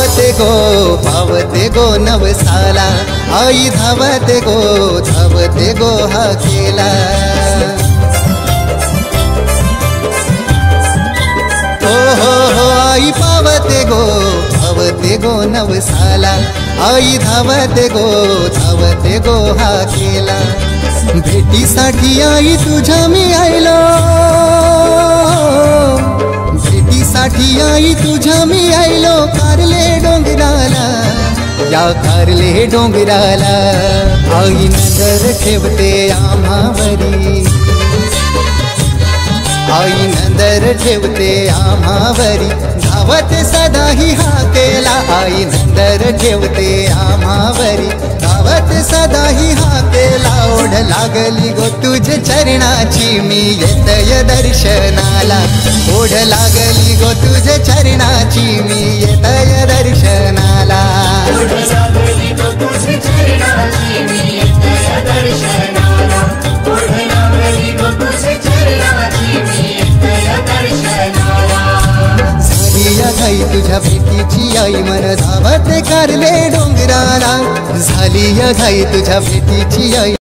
पावते गो नवसाला, आई धावते गो हा केला। हो आई पावते गो नवसाला, आई धावते गो हा केला। भेटीसाठी आई तुझ्या मी आयलो, भेटीसाठी आई तुझ्या मी आयलो, कारले डोंगराला, या कारले डोंगराला। आई नजर ठेवते आम्हावरी, आई नजर ठेवते आम्हावरी, धावते सदा ही हाकेला। आई नजर ठेवते आम्हावरी, धावते सदा ही हाकेला। ओढ लागली गो तुझे चरणाची मी येतय दर्शनाला, ओढ लागली गो तुझे चरणाची मी येतय दर्शनाला। ओढ लागली गो तुझे चरणाची मी येतय दर्शनाला, ओढ लागली गो तुझे चरणाची मी येतय दर्शनाला। झाली या घाई तुझ्या भेटीची आई, मन धावते कारले डोंगराला, झाली या घाई तुझ्या भेटीची आई।